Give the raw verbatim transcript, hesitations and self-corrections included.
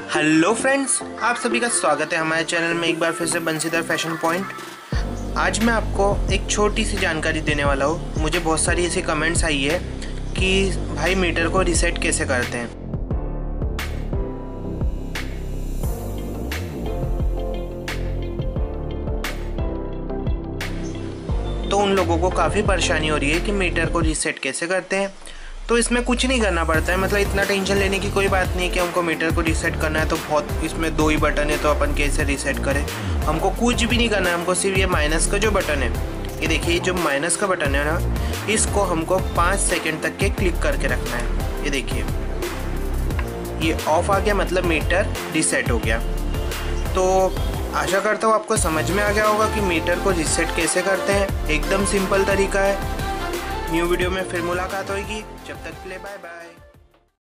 Hello friends, आप सभी का स्वागत है हमारे चैनल में एक बार फिर से बंसीधर फैशन पॉइंट। आज मैं आपको एक छोटी सी जानकारी देने वाला हूँ। मुझे बहुत सारी ऐसी कमेंट्स आई है कि भाई मीटर को रीसेट कैसे करते हैं। तो उन लोगों को काफ़ी परेशानी हो रही है कि मीटर को रीसेट कैसे करते हैं। तो इसमें कुछ नहीं करना पड़ता है, मतलब इतना टेंशन लेने की कोई बात नहीं है कि हमको मीटर को रीसेट करना है तो बहुत इसमें दो ही बटन है तो अपन कैसे रीसेट करें। हमको कुछ भी नहीं करना है, हमको सिर्फ ये माइनस का जो बटन है, ये देखिए जो माइनस का बटन है ना, इसको हमको पाँच सेकेंड तक के क्लिक करके रखना है। ये देखिए ये ऑफ आ गया, मतलब मीटर रीसेट हो गया। तो आशा करता हूँ आपको समझ में आ गया होगा कि मीटर को रीसेट कैसे करते हैं। एकदम सिंपल तरीका है। न्यू वीडियो में फिर मुलाकात होगी, जब तक के लिए बाय बाय।